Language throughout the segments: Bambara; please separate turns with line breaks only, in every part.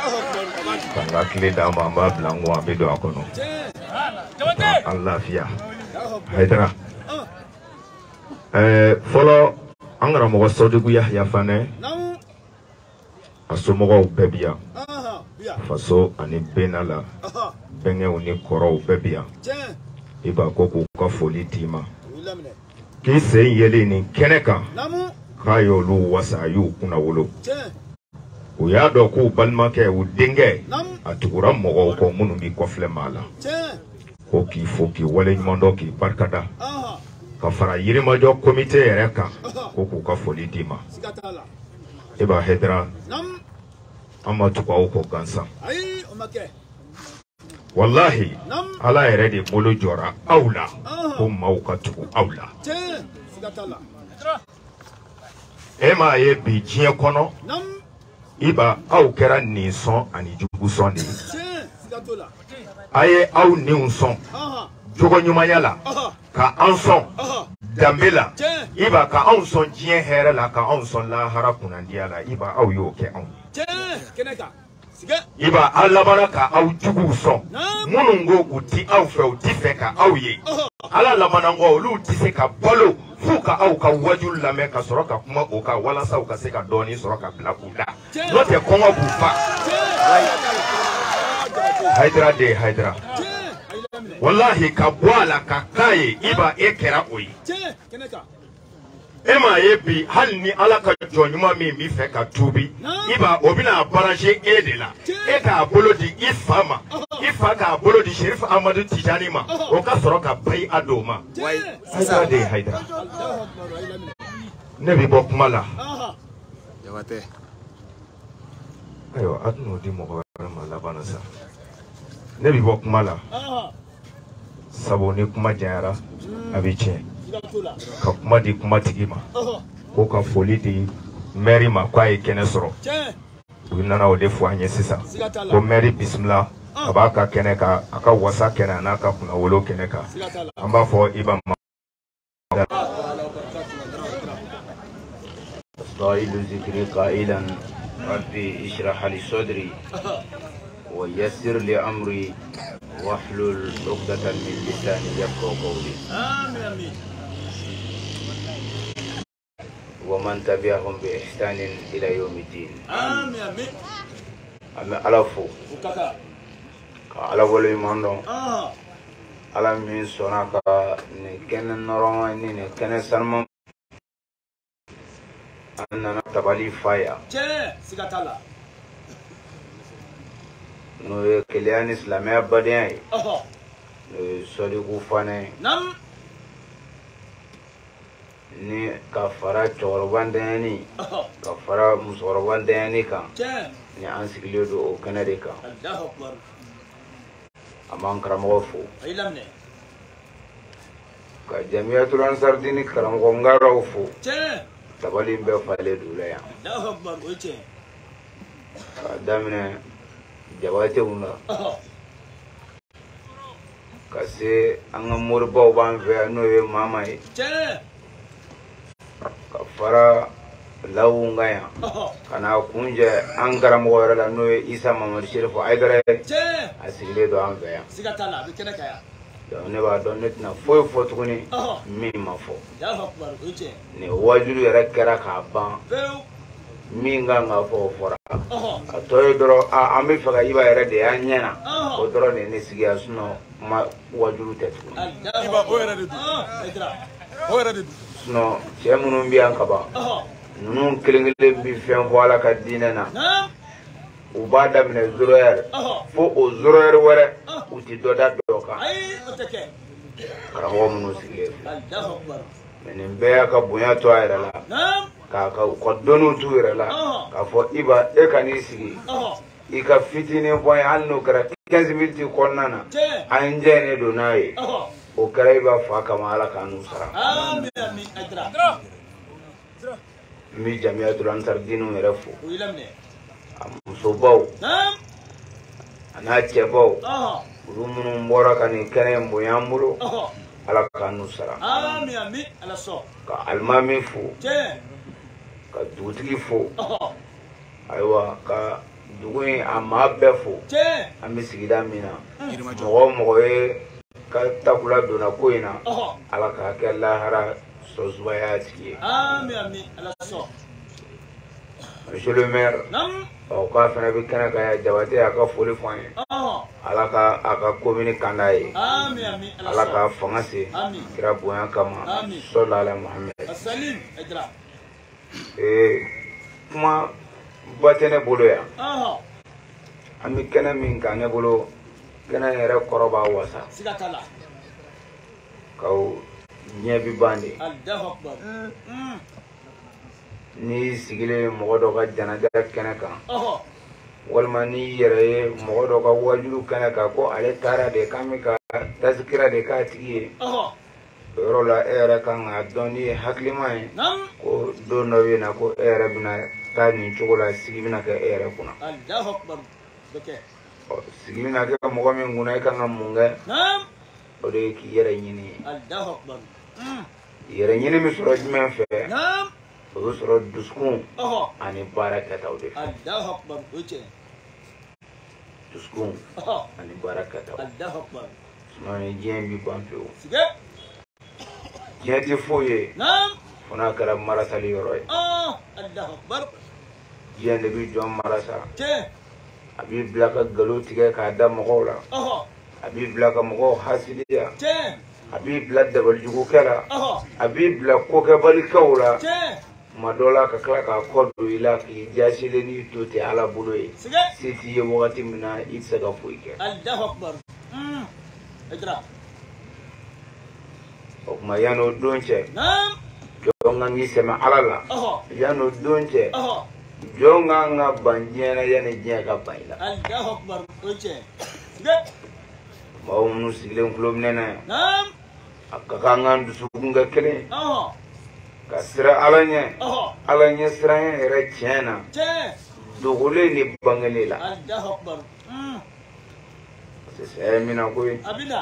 Kanga kile da mamba blango abedo akono. Allah fiya. Haidara. Follow angara mo sodugu ya fane. Asomo bebia. Faso ani benala. Benge uni koro bebia. Iba koko ka foli tima. Ki se yele ni keneka. Kayo lu wasa yu kuna wolo. Uya do ko balma ke u denge atukura mo ko munu bi ko flemala. Ko ki foki wale nymondo ki barkada. Ka fara yirima jo comité reka ko ku ka foli tima. Iba hedra. Amma tukwa ko gansa. Wallahi ala yarede molo jora aula ko maukatu aula. Ema ye bi jien kono iba au kera ni son ani jugu son ni aye au ni un son jogo nyuma yala ka anson dambela iba ka an son jien here la ka an son la harakuna ndiala iba au yo ke an iba alabara ka au jugu son munungo uti au fe uti fe ka au ye ala labana ngo lu ti se ka bolo fuka au ka wajul la meka soroka kuma oka wala sa uka se ka doni soroka blakuda note kongo bufa Haidra wallahi ka bwala ka kaye iba ekera oyi ema yebi hal ni alaka jonyuma mi fe ka tubi iba obina baraje edela eka bolo di ifama ifa ka bolo di Sheriff Amadou Tijani ma o ka soroka bai adoma Haidra nebi bokmala
jawate
ayo adno di mo mala banasa nebi bokmala sabo ni kuma jara abiche ka kuma di kuma tigima ko ka foli di Mary ma kwa kene soro nana o de fo anye sisa ko Mary bismillah abaka kene ka aka wasa kene na ka kuna wolo kene ka amba fo iba
قائل ذكري قائلا ربي اشرح لي صدري ويسر لي امري واحلل عقدة من لساني يفقهوا قولي آمين ومن تبعهم بإحسان إلى يوم الدين آمين على فوق على ولي ماندو على من سوناكا نكن نورما نكن سرما أننا تبالي فايا no kilian islamia badai sodi ku fane ni kafara chorbandani kafara musorbandani ka ni ansigile do kanade ka Allahu akbar amang karamo fu ilamne ka jamiatul ansar dini karamo ngaro fu tabali mbe fale dulaya Allahu akbar oche damne jawate una kasi anga murba ban ve no ye mama e ka fara lawunga ya kana kunje angara mo wala no ye Isa Mamad Sheriff Haidara asile do an ve ya sigatala be kene kaya do ne ba do net na fo tukuni mi ma fo ya hakbar uche ne wajulu ya kera ka ban minga nga fo fora atoy doro ambe faga iba yere de anyana o doro ne nesigi asuno ma wajuru tetu iba o yere de o yere de no chemunu mbi ankaba nunu kelengele mbi fen voila ka dinena ubada mine zoroer fo o zoroer were uti doda doka ay oteke karawo munu sigile Allahu akbar menen be ka bunya to ayra la ka kodonu tuire la ka fo iba e kanisigi ika fitini boy anno kara 15 minutes konnana anje ne do nayi o kara iba fa kamala kanu sara amin amin adra mi jamiatul ansar dinu refu wilamne so baw ana chebo rumunu mbora kani kene mboyambulo ala kanu sara amin amin ala so ka almami fu ka dutigi fo aywa ka dugu in a maa bɛɛ fo an bɛ sigida min na mɔgɔ o mɔgɔ ye ka takula donna ko in na ala k'a kɛ lahara sɔsubaya tigi ye. Monsieur le maire k'a fana bɛ kɛnɛ kan yan Jabate a ka foli fɔ an ye ala ka a ka komini kanda ye ala ka fanga se kira bonya kama sallallahu alaihi Muhammad. Kuma ba tɛ ne bolo yan an bɛ kɛnɛ min kan ne bolo kɛnɛ yɛrɛ kɔrɔ b'a wasa k'aw ɲɛ bi ban de ni sigilen mɔgɔ dɔ ka janaja kɛnɛ kan walima ni yɛrɛ ye mɔgɔ dɔ ka wajulu kɛnɛ kan ko ale taara de k'an bɛ ka tazikira de k'a tigi ye o yɔrɔ la e yɛrɛ kan k'a dɔn ni ye hakilima ye ko don dɔ bɛ na ko e yɛrɛ bɛna taa nin cogo la sigi bɛna kɛ e yɛrɛ kunna sigi bɛna kɛ mɔgɔ min kunna e kan ka mun kɛ o de ye k'i yɛrɛ ɲini yɛrɛ ɲini bɛ sɔrɔ jumɛn fɛ o bɛ sɔrɔ dusukun ani baara kɛtaw de fɛ dusukun ani baara kɛtaw sinon ni diɲɛ bɛ ban pewu diɲɛ tɛ foyi ye fo n'a kɛra marasali yɔrɔ ye diɲɛ de bɛ jɔn marasa a b'i bila ka nkalon tigɛ k'a da mɔgɔw la a b'i bila ka mɔgɔw hasidiya a b'i bila dabalijugukɛ la a b'i bila kokɛbalikɛw la tuma dɔ la ka tila k'a kɔ don i la k'i jasilen n'i to ten ala bolo ye se t'i ye wagati min na i tɛ se ka foyi kɛ o tuma yan'o don cɛ jɔn kan k'i sɛmɛ ala la yan'o don cɛ jɔn kan ka ban diɲɛ na yanni diɲɛ ka ban i la mɔgɔ minnu sigilen tulo minɛ na yan a ka kan ka dusukun kɛ kelen ka sira ala ɲɛ siran yɛrɛ tiɲɛ na dogolen ni bangelen la parce que saya ye mina ko ye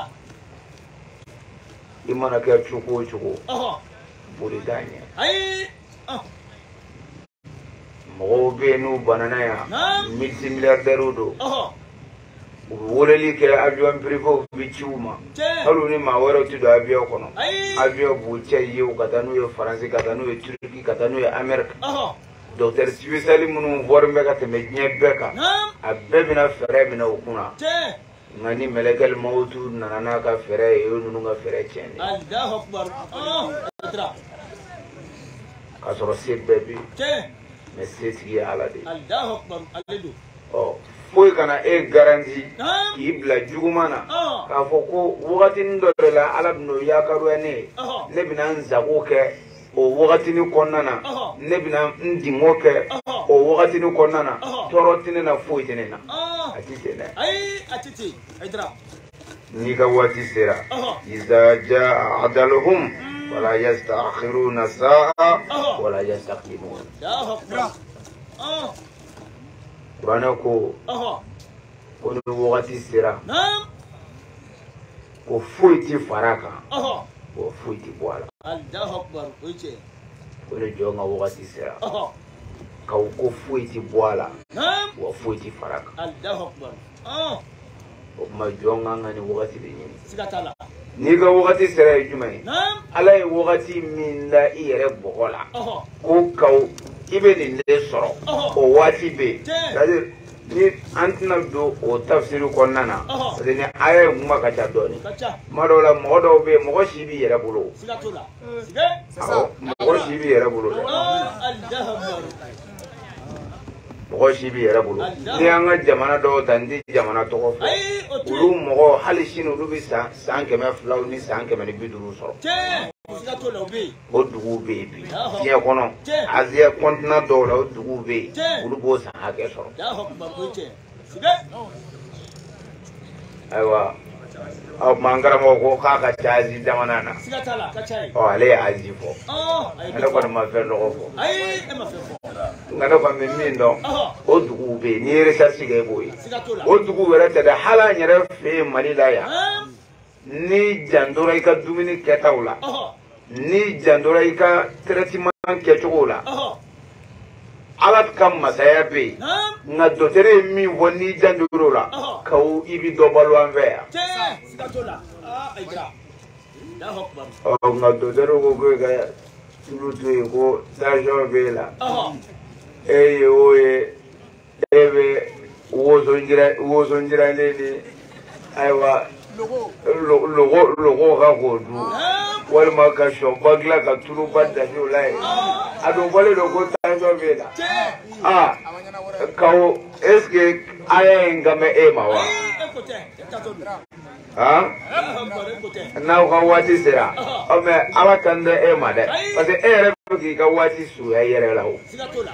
i mana kɛ cogo o cogo boli t'a ɲɛ mɔgɔw bɛ yen n'u banana yan multimilliardaires don u bɛ weleli kɛ avion privé bɛ ci u ma hali ni maa wɛrɛw tɛ don avion kɔnɔ avion b'u cɛ ye ka taa n'u ye faransi ka taa n'u ye turki ka taa n'u ye amérique docteur spécialiste minnu wɔri bɛ ka tɛmɛ diɲɛ bɛɛ kan a bɛɛ bɛna fɛɛrɛ minɛ u kunna nka ni mɛlɛkɛli mawutu nana n'a ka fɛɛrɛ ye o ye ninnu ka fɛɛrɛ tiɲɛ k'a sɔrɔ se bɛɛ bɛ mɛ se tigi ye ala de foyi kana e garanti k'i bila juguman na k'a fɔ ko wagatinin dɔ de la ala bɛna o yakaruya ne ye ne bɛna n sago kɛ o wagatinin kɔnɔna na ne bɛna n dingo kɛ o wagatinin kɔnɔna na tɔɔrɔ tɛ ne na foyi tɛ ne na a ti ten dɛ n'i ka waati sera iza jaa adaluhum wala yastakhiruna sa'a wala yastaqdimun kuranɛ ko ni wagati sera ko foyi tɛ fara kan ko foyi tɛ bɔ a la ko ni jɔn ka wagati sera ko foyi tɛ bɔ a la wa foyi tɛ fara kan o tuma jɔn kan ka ni wagati de ɲini n'i ka wagati sera ye jumɛn ye ala ye wagati min da i yɛrɛ bɔgɔ la ko kaw i bɛ nin de sɔrɔ o waati bɛ yen c'est-à-dire ni an tɛna don o tafsiri kɔnɔna na parce que ni aya ye kuma ka ca dɔɔni tuma dɔw la mɔgɔ dɔw bɛ yen mɔgɔ si b'i yɛrɛ bolo mɔgɔ si b'i yɛrɛ bolo dɛ mɔgɔ si b'i yɛrɛ bolo ni an ka jamana dɔw ta n tɛ jamana tɔgɔ fɔ olu mɔgɔ hali sini olu bɛ san 200 ni san 150 sɔrɔ o duguw bɛ yen bi diɲɛ kɔnɔ aziya kɔntinɛ dɔw la o duguw bɛ yen olu b'o san hakɛ sɔrɔ ayiwa aw tuma an karamɔgɔ ko k'a ka ca azi jamana na ale ye azi fɔ ne kɔni ma fɛn dɔgɔ fɔ nka ne kɔni bɛ min dɔn o duguw bɛ yen n'i ye recherche kɛ i b'o ye o duguw yɛrɛ tɛ dɛ hali an yɛrɛ fɛ yen Mali la yan ni jantora i ka dumuni kɛtaw la ni jantora i ka traitement kɛcogo la alat kam masaya be nga dotere mi woni jandurula kaw ibi dobalo anvea
sikatola aidra da hokbar
nga dotere go ga tulutu ko dajo bela oye ebe wozo njira nene aywa logo ga godu wal ma ka shobagla ka tulu badda jolai ado wale logo dajo bela kawo eske aya ngame emawa na ka wati sera ome ala kande ema de parce que ere ki ka wati su ya yere la ho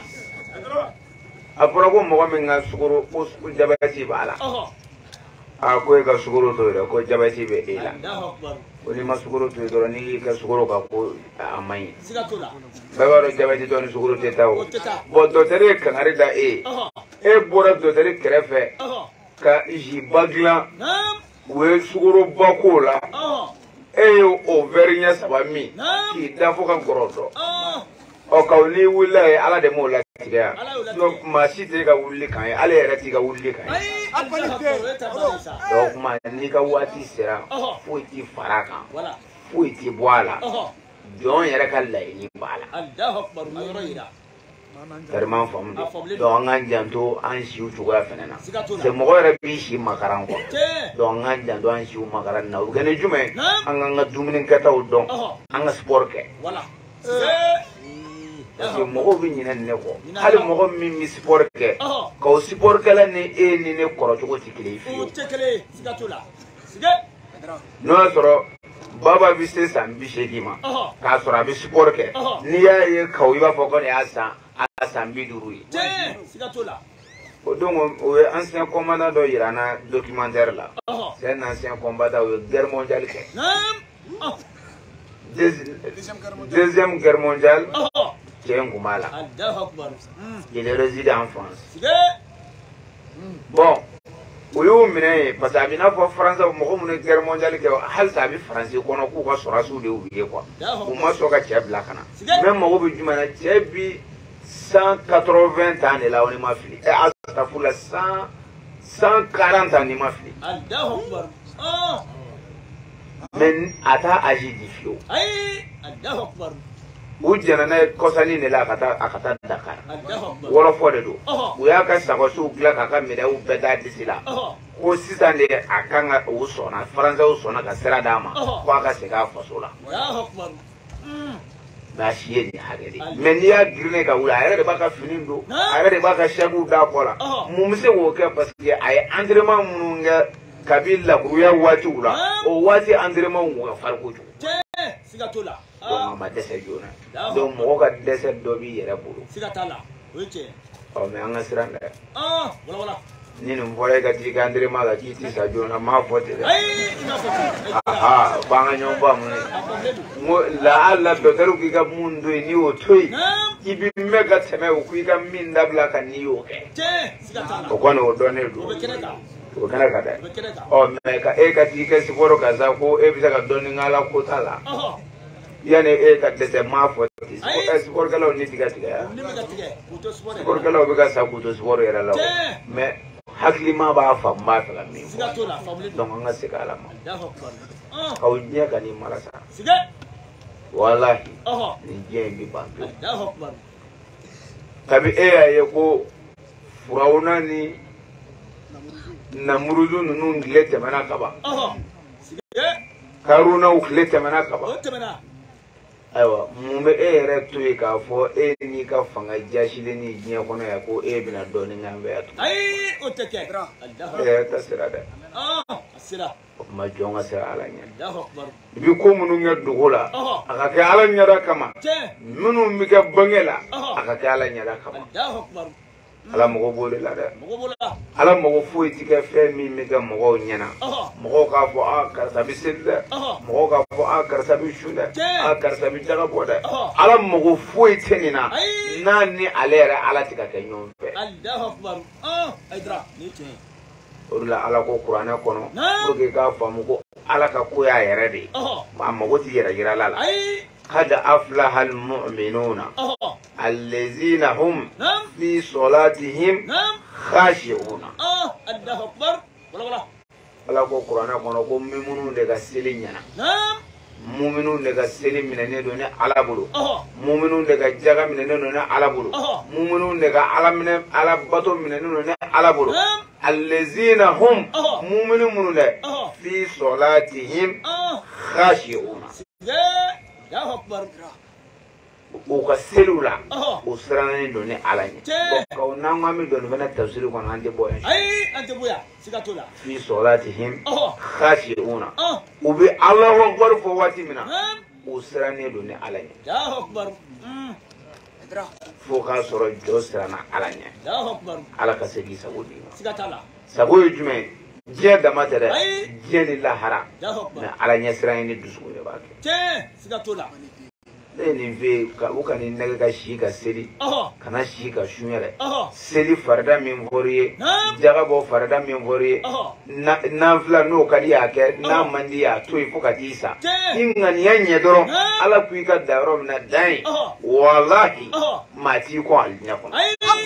aporo ko mo me nga sukuru ko jabati bala ko ka sukuru to re ko jabati be ila oni masukuru to do ni ka sukuru ka ko amai baba jabati to ni sukuru te tawo bo do tere kan arida bora do tere krefe ka ji bagla we sukuru bakola o verinya sabami ki dafo kan gorodo o kawli wulay ala de mo la tiga no ma site ga wulli kan ala yere tiga wulli kan donc ma ni ka wati sera fuiti faraka fuiti boala don yere ka lay ni bala
Allahu akbar yoroira
Terman famde don an janto an shiu tuga fenena se mo yere bi shi makaran ko don an janto an shiu makaran na gane jume an nga duminin kata don an sport ke
wala
parce que mɔgɔw bɛ ɲinɛ ne kɔ hali mɔgɔ min bɛ sport kɛ ka sport kɛla ni ni ne kɔrɔ cogo tɛ kelen ye fiyewu n'o y'a sɔrɔ baba bɛ se san 80 ma k'a sɔrɔ a bɛ sport kɛ n'i y'a ye kaw i b'a fɔ ko nin y'a san 50 ye o don o ye ancien commandant dɔ yira n na documentaire la c'est un ancien combattant o ye guerre mondiale kɛ deuxième guerre mondiale Ngumala. Il est résident en France. Bon, oui, parce que la France a une guerre mondiale qui a été français qu'on a coupé sur la soude ou quoi. Pour moi, c'est un chef là. Même moi, je dis 180 ans là, on est ma fille. Ça pour la 140 ans, on est ma fille. Mais ata agi difio. Ujana na kosani ne la akata Dakar. Wala fo de do. Uya ka sako su gla ka mede u beta disila. Ko sisan de akanga u sona Faransa u sona ka sera dama. Ko aka se ka fasola. Ba shiye ni hageli. Men ya grine ka ula ayre de baka finindo. Ayre de baka shagu da kola. Mumse wo ke parce que ay entraînement mununga kabila kuya wati ula. O wati entraînement wo farko ju.
Sigatola.
Donc ma dese jona donc mo ka dese do bi yere bulu
sigatala oche
o me anga siranda
wala
ni no voye ka ti ka andre ma ga ti sa jona ma fote
ina fote
banga nyomba mo la alla do teru ki ka mundo ni o toy ibi mega teme o ku ka minda bla ka ni o ke
sigatala
o kono do ne do o kana ka da o me ka ka ti ka siporo ka za ko bisa ka do ni ngala ko tala yani ka dese ma fo sport kala ni tiga ya sport kala be ka sa ko to sport era la mais hakli ma ba fa ma fa mi donc nga se kala ma ka unya ka ni marasa wallahi ni je bi bantu tabi ye ko furauna ni namurudu nunu ngilete mana kaba karuna uklete mana kaba aywa mumbe yɛrɛ to ye k'a fɔ ni ka fanga jasilen ni diɲɛ kɔnɔ ya ko bɛna dɔɔni ŋan fɛ ya to
o tɛ kɛ
ta sira dɛ o kuma jɔn ka sira ala ɲɛ i bi ko minnu kɛ dogo la a ka kɛ ala ɲɛda kama minnu bɛ kɛ bange la a ka kɛ ala ɲɛda kama ala mɔgɔ b'o de la dɛ ala mɔgɔ foyi tɛ kɛ fɛn min bɛ kɛ mɔgɔw ɲɛna mɔgɔw k'a fɔ karisa bɛ seli dɛ mɔgɔw k'a fɔ karisa bɛ su dɛ karisa bɛ jaga bɔ dɛ ala mɔgɔ foyi tɛ nin na n'a ni ale yɛrɛ ala tɛ ka kɛ ɲɔgɔn fɛ o de la ala ko kuranɛ kɔnɔ pour que k'a faamu ko ala ka ko y'a yɛrɛ de ye a mago tɛ yɛrɛ yirala la قد أفلح المؤمنون الذين هم في صلاتهم خاشعون
الله أكبر ولا
ala ko qur'ana kono ko muminu de ga selinyana muminu de ga selim minene do ne ala bulu muminu de ga jaga minene do ne ala bulu muminu de ga ala minene ala bato minene do ne ala bulu allazina hum muminu munule fi salatihim khashi'un
ya akbar
o ka selula o sirani do ne ala ni ko na ngami do ne tafsir ko ande boya
ante boya sikatola
fi salatihim khashi'un ubi allahu akbar fo wati mina o sirani do ne ala ni
ya akbar
fo ka soro jo sirana ala ni
ya akbar
ala ka segi sabudi
sikatala
saboy jume je da matere je ni lahara
ya akbar
na ala ni sirani ni dusu ne ba
ke sikatola
ni ve ka uka ni naga ka shi ka seli kana shi ka shunyare seli farda min horiye jaga bo farda min horiye na fla no kali yake na mandi ya to ifo ka tisa inga ni yanye doro ala ku ka daro na dai wallahi mati ko alnya ko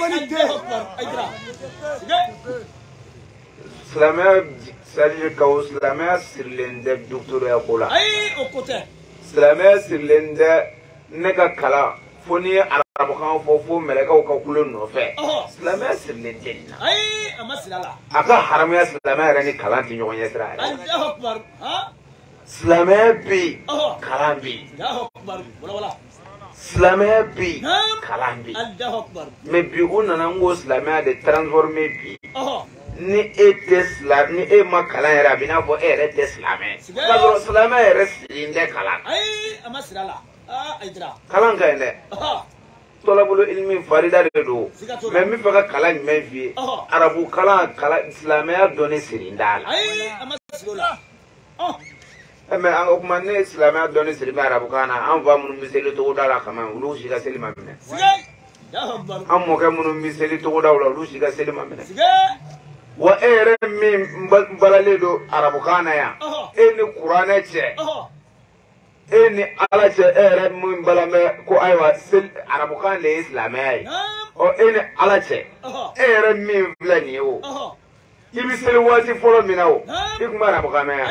salama sali ka salama sirlende docteur ya kola
okote
salama sirlende neka kala foni arabu kan fo meleka ka kulo no fe salama sirlende
amasilala
aka haramu ya salama rani kala ti nyonya sira
Allahu akbar
salama bi kalam bi
Allahu akbar wala
salama bi kalam bi
Allahu akbar
me bi unana ngo salama de transformer bi ni Islam ni ma kala era bina bo ere Islam ka Islam ere sinde kala
amasilala aidra
kalan ka ne tolabulu ilmi farida de do me mi fa kala ni men fi arabu kala islamia doni sirindala
amasilala
me an okuma ne islamia doni sirinda arabu kana an va mun miseli to dala kama ulu shiga selima mene an mo ke mun miseli to dala ulu shiga selima mene wa ere min balale do arabu kana ya eni qur'ana che eni ala che ere min balame ko aywa sil arabu kana le islamai o eni ala che ere min blani o ibi sel wati folo minawo ikuma arabu kana ya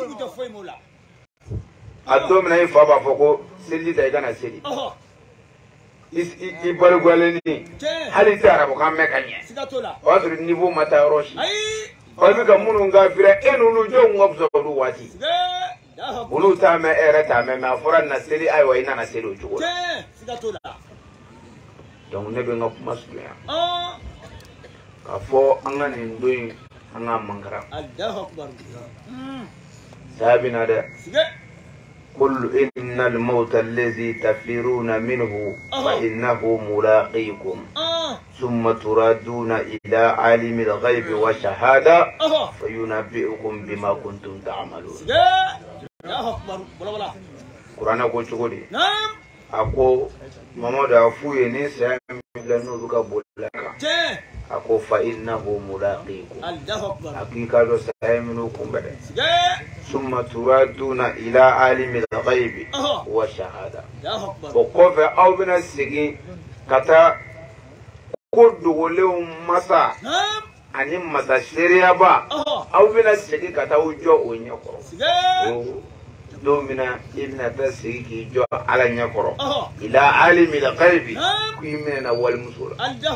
addo mina ifa ba foko seli da igana seli i balugwaleni hali ta arabu kan mekanye o suru niveau mata roshi o bi ka munu nga fira enu lu jo ngobso du wati ulu ta me ere ta me ma fora na seli ai wa ina na seli ojugo donc ne be ngop masuya ka fo angani ndoyi anga mangara
Allahu akbar
sabina de قل إن الموت الذي تفرون منه فإنه ملاقيكم ثم تردون إلى عالم الغيب والشهادة فينبئكم بما كنتم تعملون قرآن أقول شكولي أقول محمد أفوي نسيا لأنه ذكا بولك أقول فإنه ملاقيكم حقيقة سيمنوكم بدأ ثم تردون إلى عالم الغيب والشهادة وقف أو بنا السجين كتا كود ولهم مسا أني مسا شريعة أو بنا السجين كتا وجو ونيكو دومنا ابن تسيكي جو على نيكو إلى عالم الغيب كيمنا والمسؤول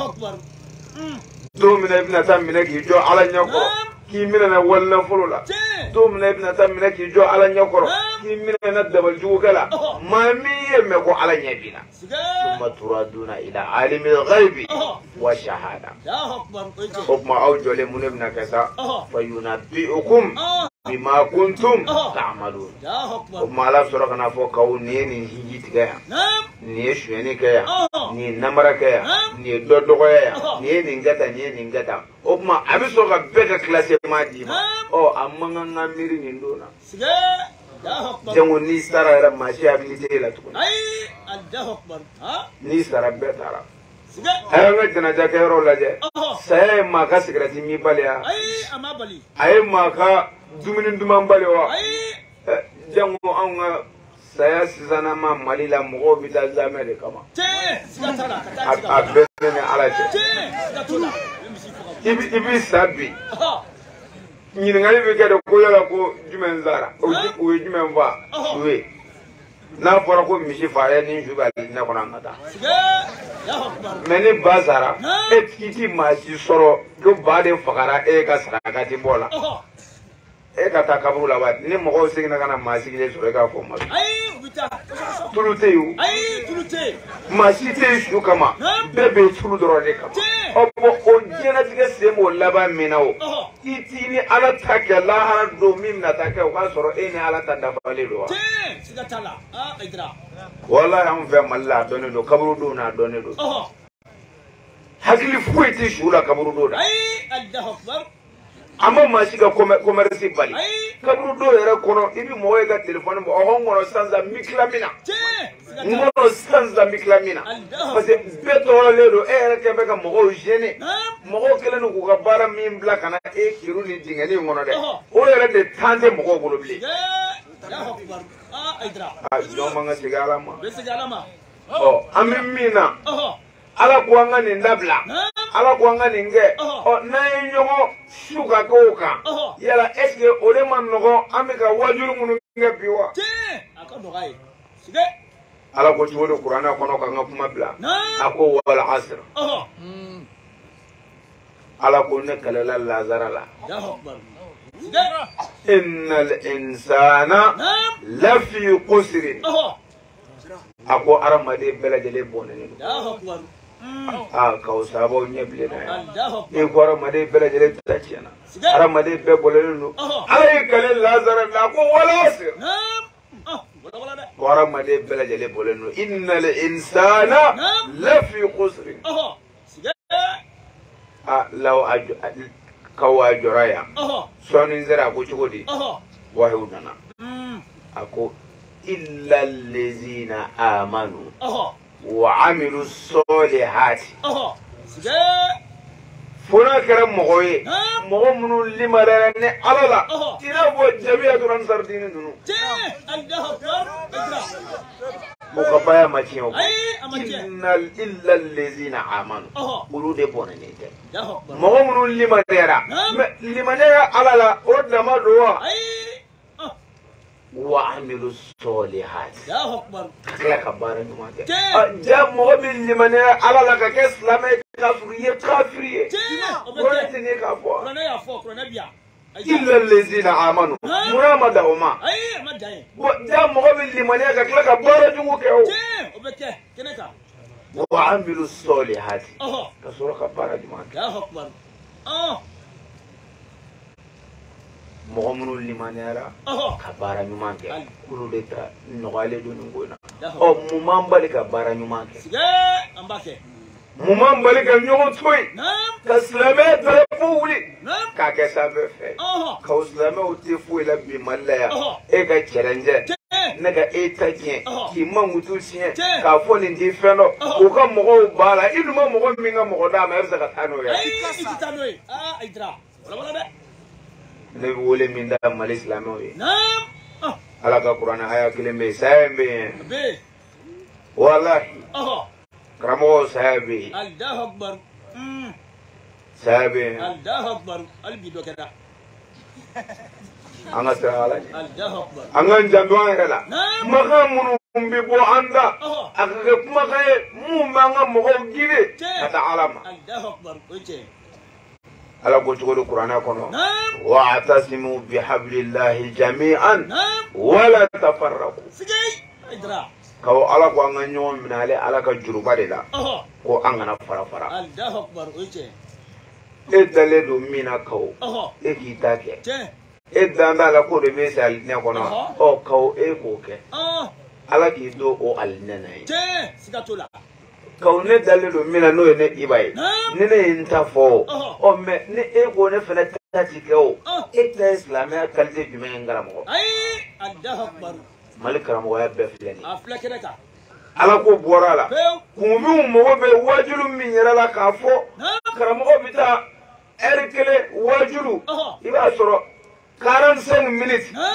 دومنا ابن تامنكي جو على نيكو كيمنا ولا فلولا دومنا ابن تامنكي جو على نيكو كيمنا ندبل جو كلا ما مي يمكو على نيبينا ثم تردون إلى عالم الغيب والشهادة حكم أوجه لمن ابن كسا فينبئكم بما كنتم تعملون وما لا سرقنا فوق ني هيجي كيا ني شويني كيا ني نمبر كيا ني دودو كيا ني نينغتا وما ابي سوغا بيك كلاس ما دي او امغا نميري نندونا جمو ني سارا ما شي ابيليتي لا تكون
الله اكبر
ني سارا بيتارا أنا جنا جاكيرو لاجي سأي ما كا سكرتي مي باليا
أما بالي
أي ما كا دومين دومان باليوا جمو أنا saya sisana ma Mali la mɔgɔw bɛ taa zamɛ de kama a bɛɛ ni Ala cɛ i bi sa bi ɲininkali bɛ kɛ de ko yala ko jumɛn sara o ye jumɛn fa su ye n'a fɔra ko misi fara ni su bɛ ne kɔnɔ an ka taa mais ni ba sara e ti maa si sɔrɔ ko ba de fagara e ka sarakati bɔ la e ka taa kaburu la waati ni mɔgɔw seginna ka na maa sigilen sɔrɔ e k'a fɔ ma tulu tɛ yen o maa si tɛ yen su kama bɛɛ bɛ tulu dɔrɔn de kama ɔ bɔn o diɲɛlatigɛ sen b'o laban min na o i t'i ni Ala ta kɛ lahara don min bɛna taa kɛ o k'a sɔrɔ e ni Ala ta dafalen don wa walahi an fɛ Mali la a dɔnnen don kaburu don n'a dɔnnen don hakili foyi tɛ su la kaburu don la ama maa si ka commerce bali kaburu dɔw yɛrɛ kɔnɔ i bɛ mɔgɔ ye ka téléphone bɔ ɔhɔn n kɔnɔ sisan n bɛ tila min na parce que bɛɛ tɔɔrɔlen don e yɛrɛ kɛ bɛ ka mɔgɔw gêner mɔgɔw kɛlen don k'u ka baara min bila ka na e kiru ni dingɛnin in kɔnɔ dɛ o yɛrɛ de temps tɛ mɔgɔw bolo bilen jɔn man ka segin Ala ma ɔ an bɛ min na Ala ko an ka nin dabila Ala ko an ka nin kɛ ɔ n'an ye ɲɔgɔn su ka kɛ o kan yala est ce que o de ma nɔgɔn an bɛ ka wajulu minnu kɛ bi wa Ala ko cogo di kuranɛ kɔnɔ k'an ka kuma bila a ko wal asr Ala ko ne kɛlɛla Lazara la innal insana lafi khusr a ko hadamaden bɛɛ lajɛlen bɔnɛlen don k'aw sababu ɲɛ bilen na yan ko hadamaden bɛɛ lajɛlen ta tiɲɛna hadamaden bɛɛ bɔnɛlen don Ala ye kɛlɛ Lazara la a ko wal asr ko hadamaden bɛɛ lajɛlen bɔnɛlen don innal insana lafi khusr law k'aw a jɔra yan sɔɔni sera a ko cogo di wahiw nana a ko illa allazina amanu wa amilu solihati fona kɛra mɔgɔ ye mɔgɔ minnu limariyara ni Ala la i n'a fɔ jabiya dɔrɔn sardini ninnu o ka baya ma tiɲɛ o illa allazina amanu olu de bɔnɛnen tɛ mɔgɔ minnu limariyara mais limaniya Ala la o dama don wa wa amilu solihati kila ka baara ɲuman kɛ ja mɔgɔ min limaniya Ala la ka kɛ silamɛ ye kafiri ye kafiri ye kuranɛ tɛ ne k'a fɔ illa allazina amanu munna ma dan o ma ja mɔgɔ min limaniya ka kila ka baara jugu kɛ o wa amilu solihati ka sɔrɔ ka baara ɲuman kɛ mɔgɔ minnu limaniyara ka baara ɲuman kɛ olu de ta nɔgɔyalen don nin ko in na mun b'an bali ka baara ɲuman kɛ mun b'an bali ka ɲɔgɔn to yen ka silamɛya darapo wuli k'a kɛ sanfɛ fɛ k'aw silamɛw tɛ foyi la bi Mali la yan e ka cɛrɛnjɛ ne ka e ta tiɲɛ k'i mankutu tiɲɛ k'a fɔ nin tɛ fɛn dɔ o ka mɔgɔw b'a la i dun ma mɔgɔ min ka mɔgɔ d'a ma e bɛ se ka taa n'o ye ne bɛ wele min da Mali silamɛw ye Ala ka kuranɛ aya kelen bɛ yen saya bɛ yen walahi karamɔgɔ saya bɛ yen saya bɛ yen an ka siran Ala ɲɛ an ka janto an yɛrɛ la kumakan minnu bɛ bɔ an da a ka kɛ kumakan ye mun b'an ka mɔgɔw gire ka taa Ala ma Ala ko cogo di kuranɛ kɔnɔ wa'tasimu bihablillahi jami'an wala tafarraqu kaw Ala ko an ka ɲɔgɔn minɛ ale Ala ka juruba de la ko an kana fara fara e dalen don min na kaw e k'i ta kɛ e dan t'a la ko de bɛ se alinɛ kɔnɔ kaw e k'o kɛ Ala k'i don o alinɛ na ye kaw ne dalen don min na n'o ye ne Iba ye ni ne ye n ta fɔ o mais ni e ko ne fana ta ti kɛ o e ta ye silamɛya qualité jumɛn ye n karamɔgɔ Mali karamɔgɔya bɛɛ filɛ nin ye Ala ko bɔra a la kunfinw mago bɛ wajulu min yɛrɛ la k'a fɔ karamɔgɔ bɛ taa heure kelen wajulu i b'a sɔrɔ 45 minutes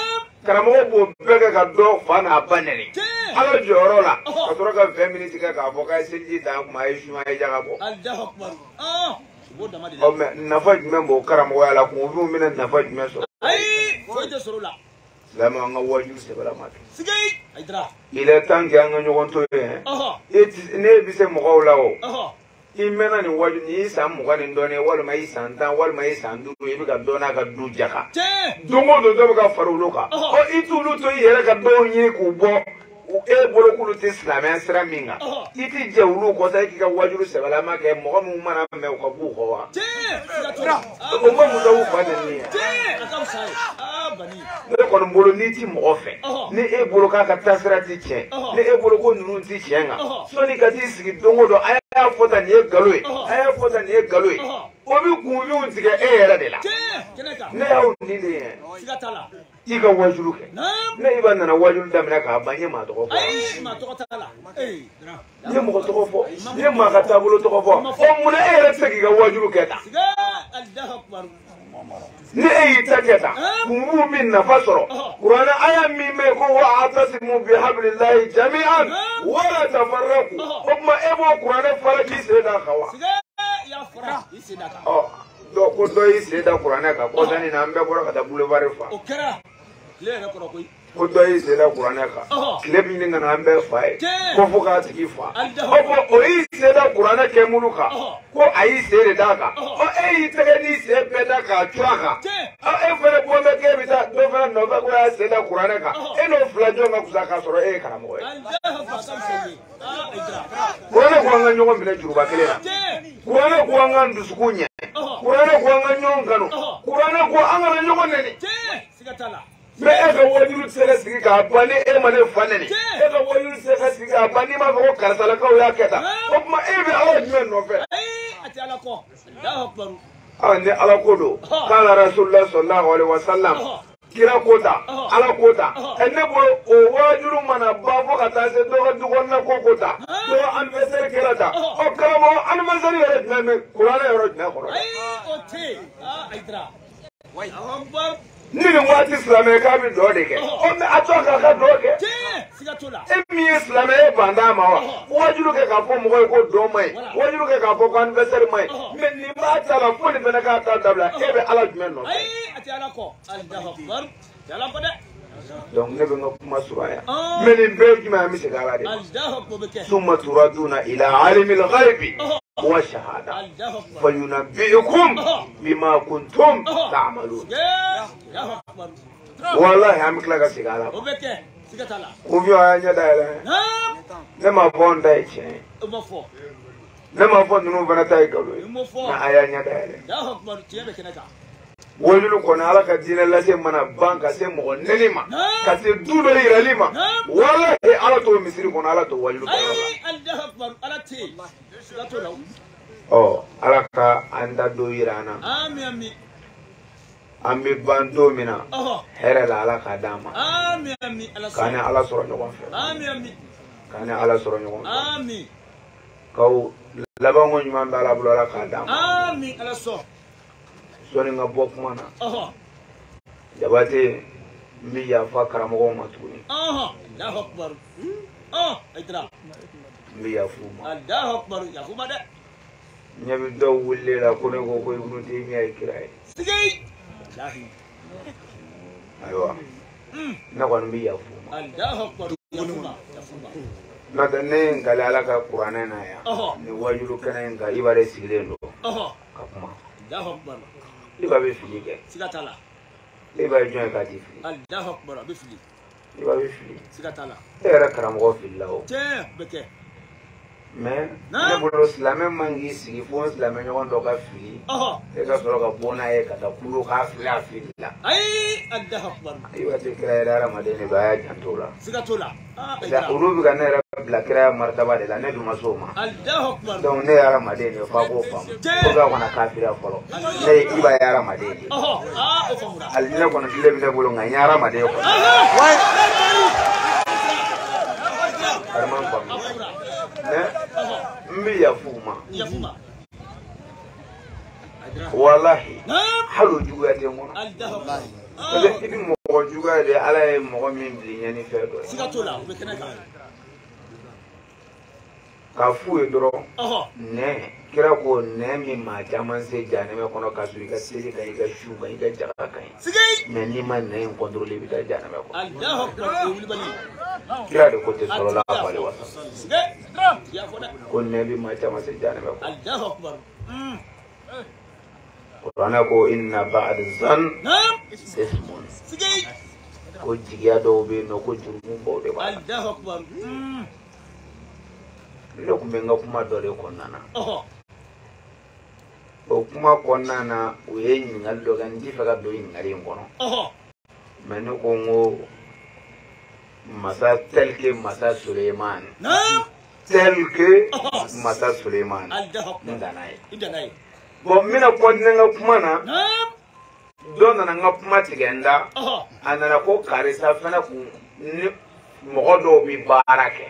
Karamo bo bega ka do fana banene. Ala joro la. Ka tora ka 20 minutes ka boka sinji da kuma ishu ma jaga bo.
Allahu akbar.
O me nafa membo karamo ala ko bu mina nafa meso.
Ai, foi de sorula.
Lama nga waju se bala mat.
Sigay, aidra.
Il est temps que nga nyogon to ye. Et ne bi se mo gawla o. Imena ni waju ni sam mo ganin done wal mai santa wal mai sandu e bi ka dona ka du jaka. Dungo do ka farulo ka. O itulu to yere ka do nyi ku bo. E bolo kulu ti islamia sira minga. Iti jawlu ko sai ki ka waju se bala ma ke mo mu mana me ko bu ko wa. O mo mu do fa ni.
Akam sai. Bani.
Ne ko mbolo ni ti mo ofe. Ni e bolo ka tasira ti che. Ni e bolo ko nunu ti chenga. So ni ka ti sigi dongo do aya fota ni e galoi. Aya fota ni e galoi. O bi ku bi un tiga e era de la. Ne ya un ni de.
Sigatala.
Iga wajulu ke. Ne iba na wajulu da mina ka banye ma to ko.
Ai ma to ko tala.
Ne mo to ko fo. Ne ma ka tabulo to ko fo. O mu na e era tigi ga wajulu ke ta.
Siga Allahu akbar.
Ni e taketa kumu min nafasoro qur'ana aya mi me ko wa atasimu bi hablillahi jami'an wa la tafarraqu kuma ebo qur'ana faraki se da khawa
ya fara isida ka
do ko do isida qur'ana ka ko dani na ambe boro ka da boulevard fa
o kera le na ko ko
ko do isida qur'ana ka le bi ninga na ambe fa ko fu ka tiki fa o isida qur'ana ke muluka ko ayi se da ka o e tege ni se peda ka chwaka e fere bo me ke bita do fere no ba ko ya se da qur'ana ka e no flajo nga kuzaka soro e kana mo e qur'ana ko nga nyongo mbele juruba kele na qur'ana ko nga ndusukunya qur'ana ko nga nyongano qur'ana ko anga nyongo nene
sigatala
me e ka wajulu sele sigi ka bani e mane fanene e ka wajulu sele sigi ka bani ma ko karsala ka ya keta o kuma e be awa men no fe
ati ala ko Allahu akbar
ande ala ko do kala rasulullah sallallahu alaihi wasallam kira kota ala kota enne bo o wajulu mana ba fo ka ta se do ka dugon na ko kota do anniversaire kera ta o kala mo anniversaire yere me qur'ana yoro na ko
ai o te aidra wai akbar
ni wati islamé ka bi do de ke o me atoka ka do ke
sigatola
emi islamé banda ma wa wajulu ke ka fo mo ko do mai wajulu ke ka fo ko anniversaire mai men ni ma ta la fo ni bena ka ta dabla e be ala jumen no
ai ati ala ko Allahu akbar ala ko de
donc ne be ngo kuma suraya men be juma mi se gala de
Allahu akbar beke
summa turaduna ila alimil ghaibi wa shahada fayunabbiukum bima kuntum ta'malun
Allahu akbar
wallahi am kila ga sigala
obeke sigatala
ku bi anya da la ne ma bon dai che
mofo
ne ma fo nunu bana tay galo
mofo
na aya nya da la
Allahu akbar tiebe kenaka
wajulu ko na ala ka dina la se mana banka se mo nelima ka se dudo iralima wallahi ala to misiri ko na ala to wajulu ko
Allahu akbar ala ti sigatola
ala ka anda do irana
ami
ambi bando mina here la ala ka dama
ami ala
kana ala soro nyogon fe
ami
kana ala soro nyogon
ami
kaw labango nyuma mbala bulo ala ka dama
ami ala so
soni nga bok mana jabate mbi ya fa karamo matuni
Allahu akbar aidra
mbi ya fuma
Allahu akbar ya fuma de
nyabi do wulle la ko ne ko ko ibnu taymi ay kiray
sigay lahi
aywa na ko mbi ya fuma
Allahu akbar ya fuma
na dane ngala ala ka qur'ana na ya ni wajulu kana nga ibare sigilendo ka kuma
Allahu akbar
liba be fili ke
sigatala
liba join ka ti fili
Allahu akbar be fili
liba be fili
sigatala
era karamo fili lawo
beke
mais ne bolo islamé mangi sigi fo islamé nyogon do ka fili e ka soro ka bona e ka da kulo ka fili la
ai Allahu akbar
iwa te kira era madene ba ya jantola
sigatola
da urubi ka ne era bla kira martaba de la ne duma soma
Allahu akbar
donc ne era madene fa ko fam ko ga wana kafira folo ne iba era madene
o famura
al ne ko ne ne bolo nga nyara madene ko
wai
arman fam ne mbi ya fuma wallahi halu juya te ngono
Allahu akbar
mɔgɔ juguya de ala ye mɔgɔ min bili ɲɛni fɛn dɔ ye.
Siga t'o la, o bɛ kɛnɛ kan.
K'a f'u ye dɔrɔn nɛ kira ko nɛ min maa caman se janɛmɛ kɔnɔ ka sɔrɔ i ka seli kan i ka su kan i ka jaga kan ye mais n'i ma nɛ in contrôler i bɛ taa janɛmɛ kɔnɔ. Kira de ko tɛ sɔrɔla a bali wa ko nɛ bi maa caman se janɛmɛ kɔnɔ. Kuranɛ ko inna ba'da zan ismun ko jigiya dɔw bɛ yen nɔ ko jurumu baw de b'a la. Ne kun bɛ n ka kuma dɔ de kɔnɔna na o kuma kɔnɔna na u ye ɲininkali dɔ kɛ n tɛ fɛ ka don ɲininkali in kɔnɔ mais ne ko n ko masa tel que masa Suleiman tel que masa Suleiman n danna ye bon n bɛna continuer n ka kuma na dɔ nana n ka kuma tigɛ n da a nana ko karisa fana kun ni mɔgɔ dɔw bɛ baara kɛ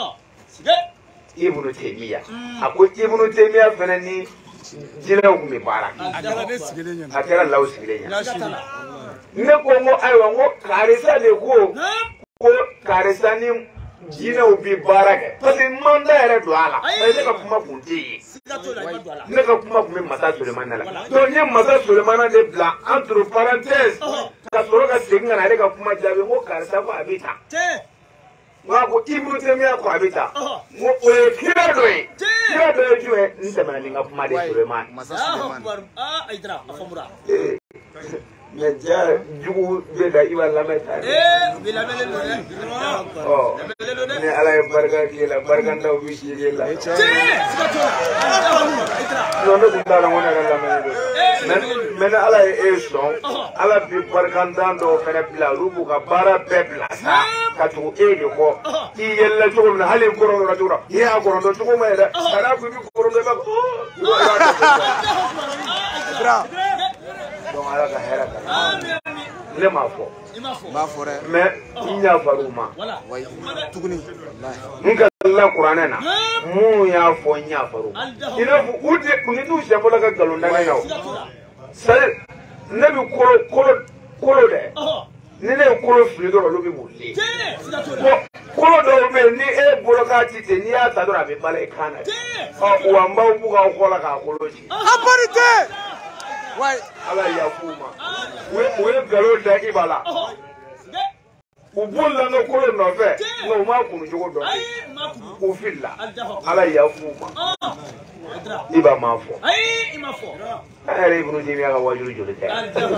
Ibnu Taymiya a ko Ibnu Taymiya fana ni jinɛw kun bɛ baara kɛ a kɛra law sigilen ɲɛna ne ko n ko ayiwa n ko karisa de ko karisa ni jinɛw bɛ baara kɛ parce que man da yɛrɛ don a la ne ka kuma kun tɛ yen ne ka kuma kun bɛ masa Sulemana la donc n ye masa Sulemana de bila entre parenthèses ka sɔrɔ ka segin ka na ale ka kuma jaabi n ko karisa ko a bɛ tan. Wa ko Ibnu Taymiya ko a bɛ tan n ko o ye kira dɔ ye kira dɔ ye jumɛn n tɛmɛna ni n ka kuma de Sulemana. Mais ja jugu bɛ da i b'a lamɛn ta de. Ni ala ye barika k'i la barikantaw bɛ si k'e la. Non ne tun t'a dɔn ko ne yɛrɛ lamɛnnen don mais ni ala ye e sɔn ala bɛ barikantan dɔw fana bila olu b'u ka baara bɛɛ bila sa ka tugu e de kɔ i yɛlɛla cogo min na hali kɔrɔndɔra cogo la i y'a kɔrɔndɔ cogo ma ye dɛ ka n'a fɔ i bɛ kɔrɔndɔ i b'a fɔ donc ala ka hɛrɛ ka ne m'a fɔ mais n y'a far'u ma n ka la kuranɛ na mun y'a fɔ n y'a far'u ma i n'a fɔ u ni t'u siɲɛ fɔlɔ ka nkalon daga na o c'est ne bɛ kolo dɛ ni ne ye kolo fili dɔrɔn olu bɛ wuli kolo dɔw bɛ yen ni e bolo k'a ti ten n'i y'a ta dɔrɔn a bɛ bala i kan na wa n b'aw b'u k'aw kɔ la k'a kolo ci. Ala yafu ma u ye nkalon da i ba la u bolila n ka kolo nɔfɛ nka u m'a kunu cogo dɔn u filila ala yafu ma i ba m'a fɔ an yɛrɛ Ibnu Taymiya ka wajulu joli tɛ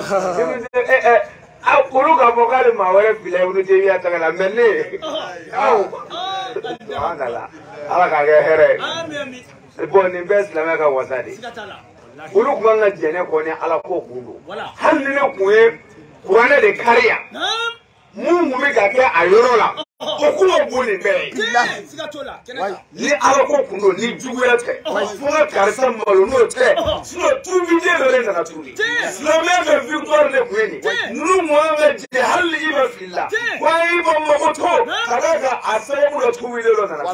olu k'a fɔ k'ale maa wɛrɛ fila Ibnu Taymiya taga la mais ne aw ala k'a kɛ hɛrɛ ye bon nin bɛɛ silamɛ ka wasa de olu kun kan ka jɛnɛ kɔ ni ala ko kun don hali ni ne kun ye kuranɛ de kariya mun kun bɛ ka kɛ a yɔrɔ la o kuma bon nin bɛɛ ye ni ala ko kun don ni juguya tɛ fo ka karisa malo n'o tɛ sinon tuubiden dɔ de nana tuubi silamɛya fɛ victoire de kun ye nin ninnu mɔgɔ bɛ jɛ hali i ma fili la wa i ma mago to ka d'a kan a sababu la tuubiden dɔ nana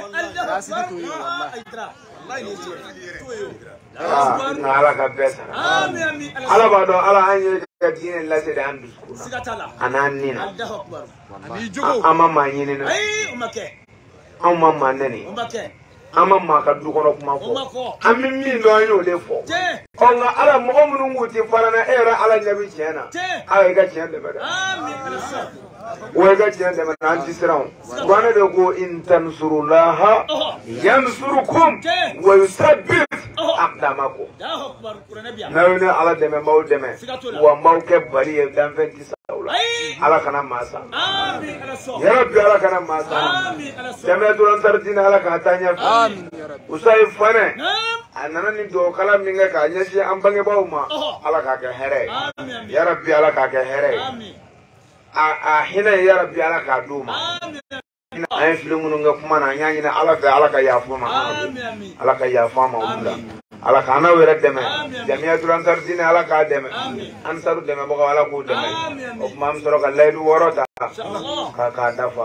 na ala ka bɛɛ sara ala b'a dɔn ala an ye ka diinɛ lase de an dusukun na a n'an ni na an ma maa ɲini na anw ma maa nɛni an ma maa ka du kɔnɔ kuma fɔ an bɛ min dɔn an y'o de fɔ nka ala mɔgɔ minnu k'u ti fara na e yɛrɛ ala ɲɛ bɛ tiɲɛ na ala i ka tiɲɛ dɛmɛ dɛ o ye ka tiɲɛ dɛmɛ na an ti siran o kuranɛ de ko in tansurulaha yansurukum wa yusabbit aqdamakum n'aw ye ne ala dɛmɛ n b'aw dɛmɛ wa n b'aw kɛ bari ye danfɛn ti sa aw la ala kana maa sa yarabi ala kana maa sa dɛmɛ dɔrɔn tari diinɛ ala k'a taa ɲɛfɛ usayi fanɛ a nana ni dɔgɔkala min kɛ k'a ɲɛsin an bangebaaw ma ala k'a kɛ hɛrɛ ye yarabi ala k'a kɛ hɛrɛ ye a hinɛ ye yarabi ala k'a d'u ma an ye fili minnu kɛ kuma na an y'a ɲini ala fɛ ala ka yafa ma ala ka yafa ma olu la ala k'an'aw yɛrɛ dɛmɛ jamiyatul ansar diinɛ ala k'a dɛmɛ ansaru dɛmɛbagaw ala k'u dɛmɛ o tuma an bɛ sɔrɔ ka layidu 6 ta k'a dafa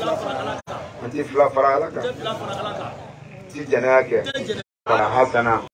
an ti fila fara ala kan ti jɛnɛya kɛ hasana